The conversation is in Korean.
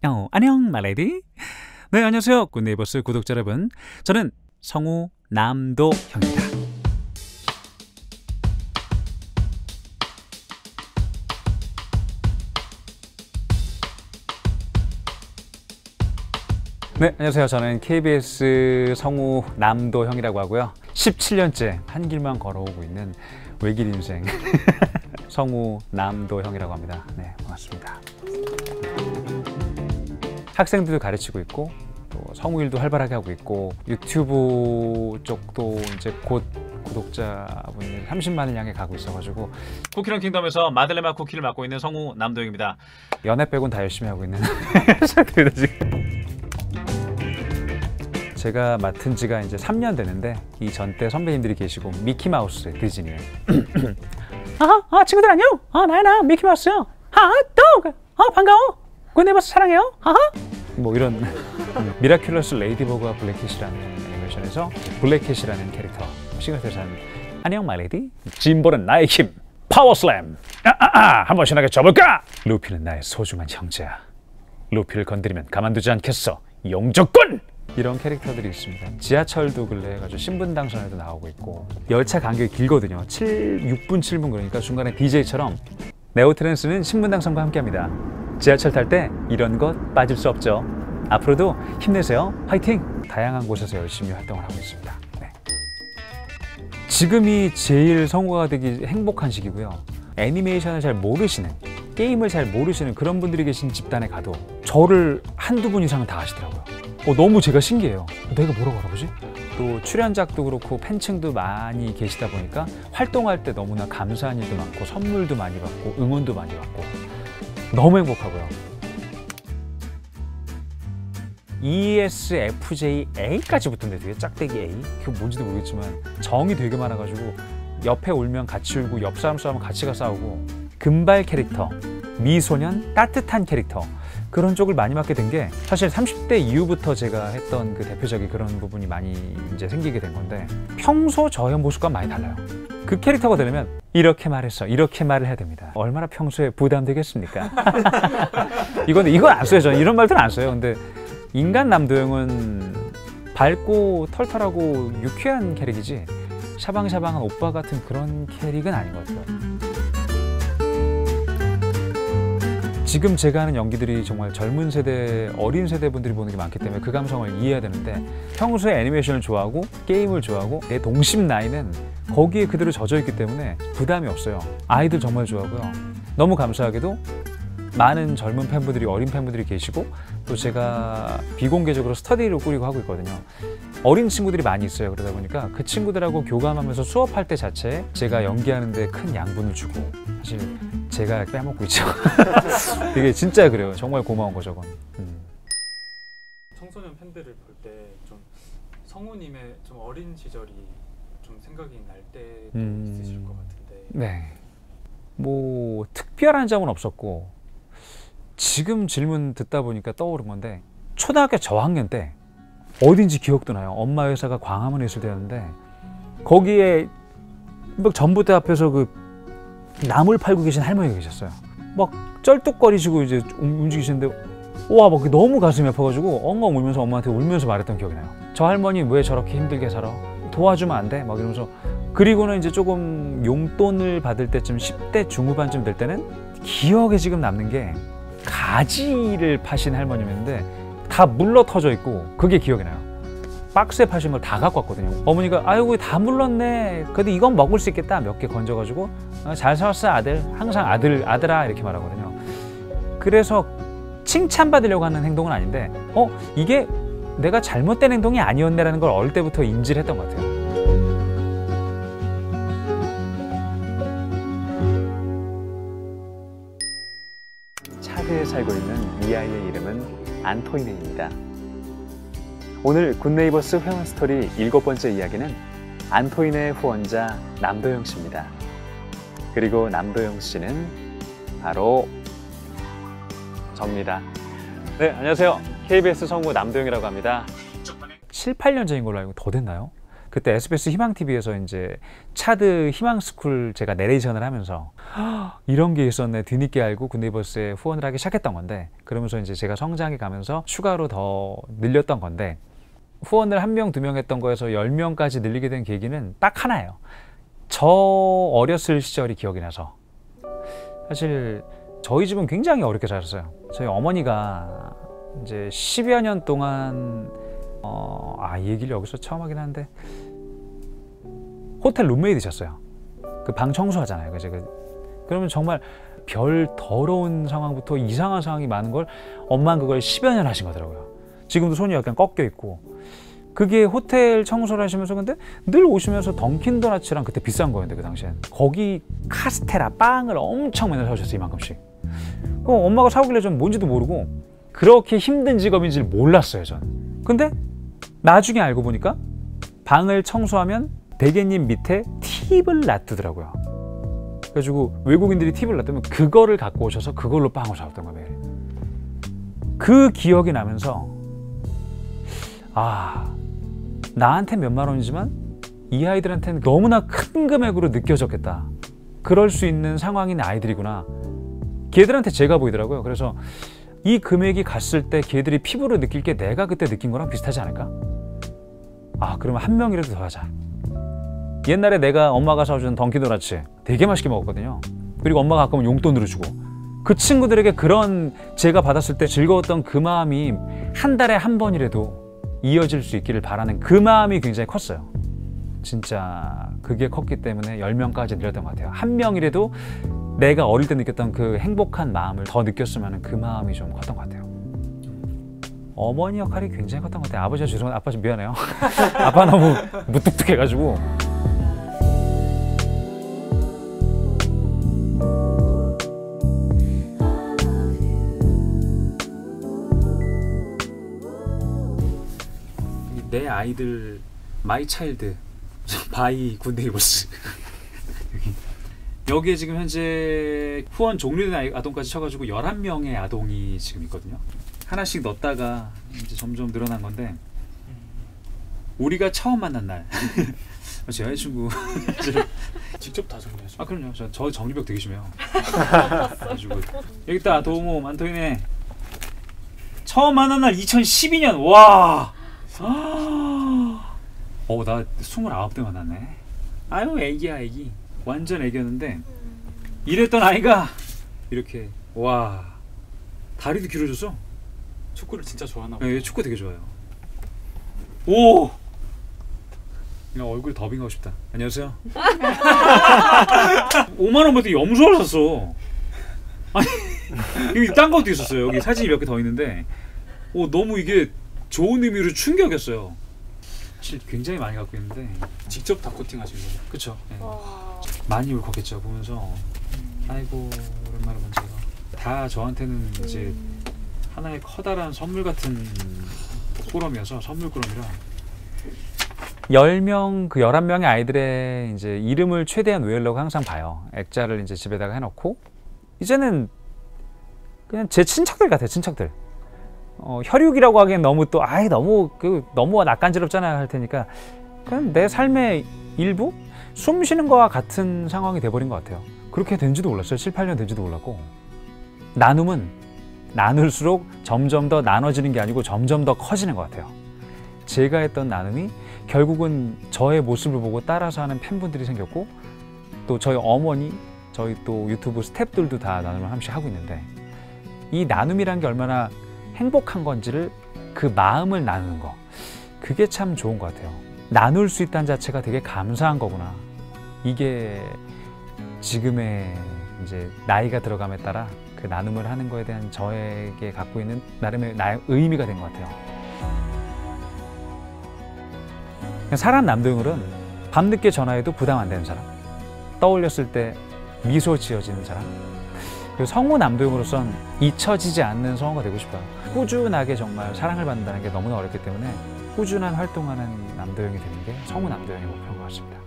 안녕 말레이디. 네, 안녕하세요 굿네이버스 구독자 여러분. 저는 성우 남도형입니다. 네, 안녕하세요. 저는 KBS 성우 남도형이라고 하고요. 17년째 한 길만 걸어오고 있는 외길 인생 성우 남도형이라고 합니다. 네, 반갑습니다. 학생들도 가르치고 있고 또 성우 일도 활발하게 하고 있고 유튜브 쪽도 이제 곧 구독자분들 30만을 향해 가고 있어가지고 쿠키런 킹덤에서 마들레마 쿠키를 맡고 있는 성우 남도형입니다. 연애 빼곤 다 열심히 하고 있는 상태입니다 지금. 제가 맡은 지가 이제 3년 되는데 이 전때 선배님들이 계시고 미키마우스 디즈니에 친구들 안녕. 나야 미키마우스요. 반가워. 굿네이버스 사랑해요. 뭐 이런 미라큘러스 레이디버그와 블랙캣이라는 애니메이션에서 블랙캣이라는 캐릭터 싱글테에서 하는 안녕 마이레디. 진보는 나의 힘 파워슬램. 한번 신나게 쳐볼까? 루피는 나의 소중한 형제야. 루피를 건드리면 가만두지 않겠어. 용접권! 이런 캐릭터들이 있습니다. 지하철도 근래 해가지고 신분당선에도 나오고 있고 열차 간격이 길거든요. 6분 7분 그러니까 중간에 DJ처럼 네오트랜스는 신분당선과 함께합니다. 지하철 탈 때 이런 것 빠질 수 없죠. 앞으로도 힘내세요. 화이팅! 다양한 곳에서 열심히 활동을 하고 있습니다. 네. 지금이 제일 성우가 되기 행복한 시기고요. 애니메이션을 잘 모르시는, 게임을 잘 모르시는 그런 분들이 계신 집단에 가도 저를 한두 분 이상은 다 아시더라고요. 너무 제가 신기해요. 내가 뭐라고 알아보지? 또 출연작도 그렇고 팬층도 많이 계시다 보니까 활동할 때 너무나 감사한 일도 많고 선물도 많이 받고 응원도 많이 받고 너무 행복하고요. ESFJA까지 붙던데 되게 짝대기 A? 그게 뭔지도 모르겠지만 정이 되게 많아가지고 옆에 울면 같이 울고 옆 사람 싸우면 같이 가 싸우고 금발 캐릭터, 미소년, 따뜻한 캐릭터 그런 쪽을 많이 맡게 된 게 사실 30대 이후부터 제가 했던 그 대표적인 그런 부분이 많이 이제 생기게 된 건데 평소 저의 모습과 많이 달라요. 그 캐릭터가 되려면 이렇게 말했어, 이렇게 말을 해야 됩니다. 얼마나 평소에 부담되겠습니까? 이건 안 써요. 저는 이런 말들은 안 써요. 근데 인간 남도형은 밝고 털털하고 유쾌한 캐릭이지 샤방샤방한 오빠 같은 그런 캐릭은 아닌 것 같아요. 지금 제가 하는 연기들이 정말 젊은 세대, 어린 세대 분들이 보는 게 많기 때문에 그 감성을 이해해야 되는데 평소에 애니메이션을 좋아하고 게임을 좋아하고 내 동심 나이는 거기에 그대로 젖어있기 때문에 부담이 없어요. 아이들 정말 좋아하고요. 너무 감사하게도 많은 젊은 팬분들이, 어린 팬분들이 계시고 또 제가 비공개적으로 스터디를 꾸리고 하고 있거든요. 어린 친구들이 많이 있어요. 그러다 보니까 그 친구들하고 교감하면서 수업할 때 자체에 제가 연기하는데 큰 양분을 주고 사실 제가 빼먹고 있죠. 이게 진짜 그래요. 정말 고마운 거죠. 청소년 팬들을 볼 때 좀 성우님의 좀 어린 시절이 좀 생각이 날 때도 있으실 것 같은데. 네. 뭐 특별한 점은 없었고 지금 질문 듣다 보니까 떠오른 건데 초등학교 저학년 때 어딘지 기억도 나요. 엄마 회사가 광화문에 있을 때였는데 거기에 막 전봇대 앞에서 그 나물 팔고 계신 할머니가 계셨어요. 막 쩔뚝거리시고 이제 움직이시는데 와, 막 너무 가슴이 아파가지고 엉엉 울면서 엄마한테 울면서 말했던 기억이 나요. 저 할머니 왜 저렇게 힘들게 살아? 도와주면 안 돼? 막 이러면서. 그리고는 이제 조금 용돈을 받을 때쯤 10대 중후반쯤 될 때는 기억에 지금 남는 게 가지를 파신 할머님인데 다 물러 터져 있고 그게 기억이 나요. 박스에 파신 걸 다 갖고 왔거든요. 어머니가 아이고 다 물렀네. 그래도 이건 먹을 수 있겠다. 몇 개 건져가지고 잘 살았어 아들. 항상 아들아 이렇게 말하거든요. 그래서 칭찬받으려고 하는 행동은 아닌데 이게 내가 잘못된 행동이 아니었네라는 걸 어릴 때부터 인지를 했던 것 같아요. 차드에 살고 있는 이 아이의 이름은 안토이네입니다. 오늘 굿네이버스 회원 스토리 7번째 이야기는 안토이네의 후원자 남도형 씨입니다. 그리고 남도형 씨는 바로 접니다. 네, 안녕하세요. KBS 성우 남도형이라고 합니다. 7, 8년 전인 걸로 알고 더 됐나요? 그때 SBS 희망TV에서 이제 차드 희망스쿨 제가 내레이션을 하면서 이런 게 있었네 뒤늦게 알고 굿네이버스에 후원을 하기 시작했던 건데, 그러면서 이제 제가 성장해 가면서 추가로 더 늘렸던 건데, 후원을 1명, 2명 했던 거에서 10명까지 늘리게 된 계기는 딱 하나예요. 저 어렸을 시절이 기억이 나서. 사실 저희 집은 굉장히 어렵게 자랐어요. 저희 어머니가 이제 10여 년 동안 이 얘기를 여기서 처음 하긴 하는데 호텔 룸메이트셨어요. 그 방 청소하잖아요. 그죠? 그러면 정말 별 더러운 상황부터 이상한 상황이 많은 걸 엄마는 그걸 10여 년 하신 거더라고요. 지금도 손이 약간 꺾여 있고, 그게 호텔 청소를 하시면서 근데 늘 오시면서 던킨 도너츠랑 그때 비싼 거였는데 그 당시엔 거기 카스테라 빵을 엄청 맨날 사오셨어요. 이만큼씩. 엄마가 사오길래 전 뭔지도 모르고 그렇게 힘든 직업인지를 몰랐어요. 전. 근데 나중에 알고 보니까 방을 청소하면 대개님 밑에 팁을 놔두더라고요. 그래가지고 외국인들이 팁을 놔두면 그거를 갖고 오셔서 그걸로 빵을 사왔던 거예요. 매일. 그 기억이 나면서 나한테 몇만 원이지만 이 아이들한테는 너무나 큰 금액으로 느껴졌겠다. 그럴 수 있는 상황인 아이들이구나. 걔들한테 제가 보이더라고요. 그래서 이 금액이 갔을 때 걔들이 피부로 느낄 게 내가 그때 느낀 거랑 비슷하지 않을까? 그러면 1명이라도 더 하자. 옛날에 내가 엄마가 사주는 던킨도너츠 되게 맛있게 먹었거든요. 그리고 엄마가 가끔은 용돈으로 주고, 그 친구들에게 그런 제가 받았을 때 즐거웠던 그 마음이 한 달에 한 번이라도 이어질 수 있기를 바라는 그 마음이 굉장히 컸어요. 진짜 그게 컸기 때문에 10명까지 늘렸던 것 같아요. 1명이라도 내가 어릴 때 느꼈던 그 행복한 마음을 더 느꼈으면 하는 그 마음이 좀 컸던 것 같아요. 어머니 역할이 굉장히 컸던 것 같아요. 아버지가 죄송한데 아빠 좀 미안해요. 아빠 너무 무뚝뚝해가지고. 내 아이들 마이 차일드 바이 굿네이버스 여기에 지금 현재 후원 종료된 아동까지 쳐가지고 11명의 아동이 지금 있거든요. 하나씩 넣었다가 이제 점점 늘어난 건데, 우리가 처음 만난 날 제 여자친구 직접 다 정리하시죠? 그럼요. 저 정리벽 되게 심해요. 가지고 여기 있다. 도우모 안토이네. 처음 만난 날 2012년. 와. 나 29대 만났네. 아유 애기야 애기. 완전 애기였는데 이랬던 아이가 이렇게 와 다리도 길어졌어. 축구를 진짜 좋아하나 봐요. 네, 축구 되게 좋아해요. 오! 그냥 얼굴 더빙하고 싶다. 안녕하세요. 5만 원 받고 염소를 샀어. 아니 여기 딴 것도 있었어요. 여기 사진이 몇 개 더 있는데 너무 이게 좋은 의미로 충격이었어요. 사실 굉장히 많이 갖고 있는데 직접 다 코팅하신 거예요? 그쵸. 네. 많이 울컥했죠 보면서. 아이고 오랜만에 본 제가. 다 저한테는 이제 하나의 커다란 선물 같은 꾸러미여서 선물 꾸러미라. 10명, 그 11명의 아이들의 이제 이름을 최대한 외우려고 항상 봐요. 액자를 이제 집에다가 해놓고, 이제는 그냥 제 친척들 같아요, 친척들. 혈육이라고 하기엔 너무 또, 너무 낯간지럽잖아요 할 테니까, 그냥 내 삶의 일부? 숨 쉬는 거와 같은 상황이 돼버린 것 같아요. 그렇게 된지도 몰랐어요. 7, 8년 된지도 몰랐고. 나눔은 나눌수록 점점 더 나눠지는 게 아니고 점점 더 커지는 것 같아요. 제가 했던 나눔이 결국은 저의 모습을 보고 따라서 하는 팬분들이 생겼고, 또 저희 어머니, 저희 또 유튜브 스태프들도 다 나눔을 한 번씩 하고 있는데, 이 나눔이란 게 얼마나 행복한 건지를, 그 마음을 나누는 거, 그게 참 좋은 것 같아요. 나눌 수 있다는 자체가 되게 감사한 거구나. 이게 지금의 이제 나이가 들어감에 따라 그 나눔을 하는 거에 대한 저에게 갖고 있는 나름의 나의 의미가 된 것 같아요. 사람 남도용을은 밤늦게 전화해도 부담 안 되는 사람, 떠올렸을 때 미소 지어지는 사람, 그리고 성우 남도용으로선 잊혀지지 않는 성우가 되고 싶어요. 꾸준하게 정말 사랑을 받는다는 게 너무나 어렵기 때문에 꾸준한 활동하는 남도용이 되는 게 성우 남도용의 목표인 것 같습니다.